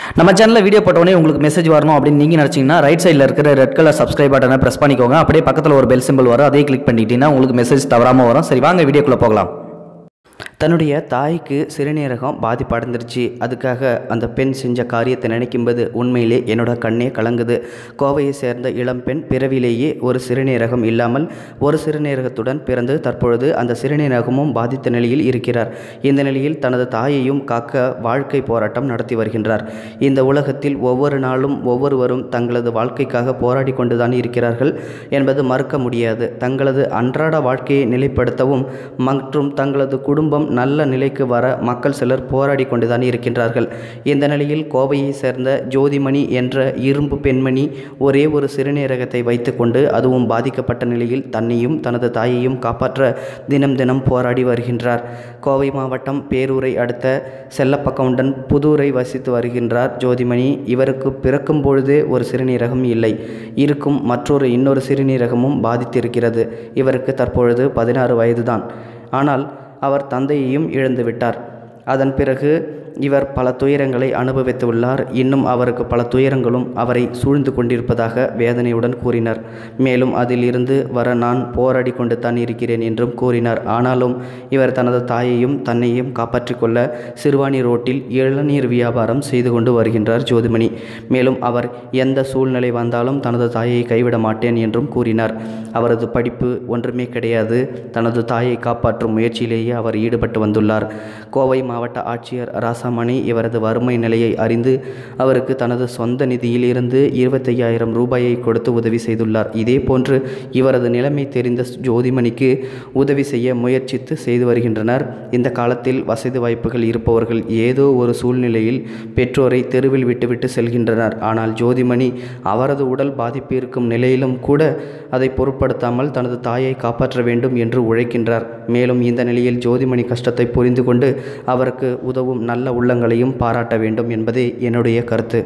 நம்ம சேனலில் வீடியோ போட்டோடனே உங்களுக்கு மெசேஜ் வரணும் அப்படின்னு நீங்கள் நினச்சிங்கன்னா ரைட் சைடில் இருக்கிற ரெட் கலர் சப்ஸ்கிரைப் பட்டனை ப்ரெஸ் பண்ணிக்கோங்க. அப்படியே பக்கத்தில் ஒரு பெல் சிம்பிள் வரும், அதையே கிளிக் பண்ணிக்கிட்டீங்கன்னா உங்களுக்கு மெசேஜ் தவறாமல் வரும். சரி, வாங்க வீடியோக்குள்ளே போகலாம். தன்னுடைய தாய்க்கு சிறுநீரகம் பாதிப்படைந்துருச்சு. அதுக்காக அந்த பெண் செஞ்ச காரியத்தை நினைக்கும்போது உண்மையிலே என்னோட கண்ணே கலங்குது. கோவையை சேர்ந்த இளம்பெண் பிறவிலேயே ஒரு சிறுநீரகம் இல்லாமல் ஒரு சிறுநீரகத்துடன் பிறந்து தற்பொழுது அந்த சிறுநீரகமும் பாதித்த நிலையில் இருக்கிறார். இந்த நிலையில் தனது தாயையும் காக்க வாழ்க்கை போராட்டம் நடத்தி வருகின்றார். இந்த உலகத்தில் ஒவ்வொரு நாளும் ஒவ்வொருவரும் தங்களது வாழ்க்கைக்காக போராடி கொண்டுதான் இருக்கிறார்கள் என்பது மறுக்க முடியாது. தங்களது அன்றாட வாழ்க்கையை நிலைப்படுத்தவும் மற்றும் தங்களது குடும்பம் நல்ல நிலைக்கு வர மக்கள் சிலர் போராடி கொண்டுதான் இருக்கின்றார்கள். இந்த நிலையில் கோவையை சேர்ந்த ஜோதிமணி என்ற இரும்பு பெண்மணி ஒரே ஒரு சிறுநீரகத்தை வைத்துக்கொண்டு அதுவும் பாதிக்கப்பட்ட நிலையில் தன்னையும் தனது தாயையும் காப்பாற்ற தினம் தினம் போராடி வருகின்றார். கோவை மாவட்டம் பேரூரை அடுத்த செல்லப்பக்கவுண்டன் புதூரை வசித்து வருகின்றார் ஜோதிமணி. இவருக்கு பிறக்கும் பொழுதே ஒரு சிறுநீரகம் இல்லை, இருக்கும் இன்னொரு சிறுநீரகமும் பாதித்திருக்கிறது. இவருக்கு தற்பொழுது 16 வயதுதான். ஆனால் அவர் தந்தையையும் இழந்துவிட்டார். அதன் பிறகு இவர் பல துயரங்களை அனுபவித்துள்ளார். இன்னும் அவருக்கு பல துயரங்களும் அவரை சூழ்ந்து கொண்டிருப்பதாக வேதனையுடன் கூறினார். மேலும் அதில் இருந்து வர நான் போராடி கொண்டு தான் இருக்கிறேன் என்றும் கூறினார். ஆனாலும் இவர் தனது தாயையும் தன்னையும் காப்பாற்றிக் கொள்ள சிறுவாணி ரோட்டில் இளநீர் வியாபாரம் செய்து கொண்டு வருகின்றார் ஜோதிமணி. மேலும் அவர் எந்த சூழ்நிலை வந்தாலும் தனது தாயை கைவிட மாட்டேன் என்றும் கூறினார். அவரது படிப்பு ஒன்றுமே கிடையாது. தனது தாயை காப்பாற்றும் முயற்சியிலேயே அவர் ஈடுபட்டு வந்துள்ளார். கோவை மாவட்ட ஆட்சியர் ராசாமணி இவரது வறுமை நிலையை அறிந்து அவருக்கு தனது சொந்த நிதியிலிருந்து 25,000 ரூபாயை கொடுத்து உதவி செய்துள்ளார். இதே போன்று இவரது நிலைமை தெரிந்த ஜோதிமணிக்கு உதவி செய்ய முயற்சித்து செய்து வருகின்றனர். இந்த காலத்தில் வசதி வாய்ப்புகள் இருப்பவர்கள் ஏதோ ஒரு சூழ்நிலையில் பெற்றோரை தெருவில் விட்டுவிட்டு செல்கின்றனர். ஆனால் ஜோதிமணி அவரது உடல் பாதிப்பு இருக்கும் நிலையிலும் கூட அதை பொருட்படுத்தாமல் தனது தாயை காப்பாற்ற வேண்டும் என்று உழைக்கின்றார். மேலும் இந்த நிலையில் ஜோதிமணி கஷ்டத்தை புரிந்து கொண்டு அவருக்கு உதவும் நல்ல உள்ளங்களையும் பாராட்ட வேண்டும் என்பதே என்னுடைய கருத்து.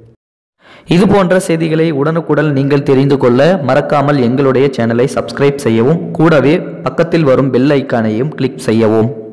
இது போன்ற செய்திகளை உடனுக்குடன் நீங்கள் தெரிந்து கொள்ள மறக்காமல் எங்களுடைய சேனலை சப்ஸ்கிரைப் செய்யவும், கூடவே பக்கத்தில் வரும் பெல் ஐக்கானையும் கிளிக் செய்யவும்.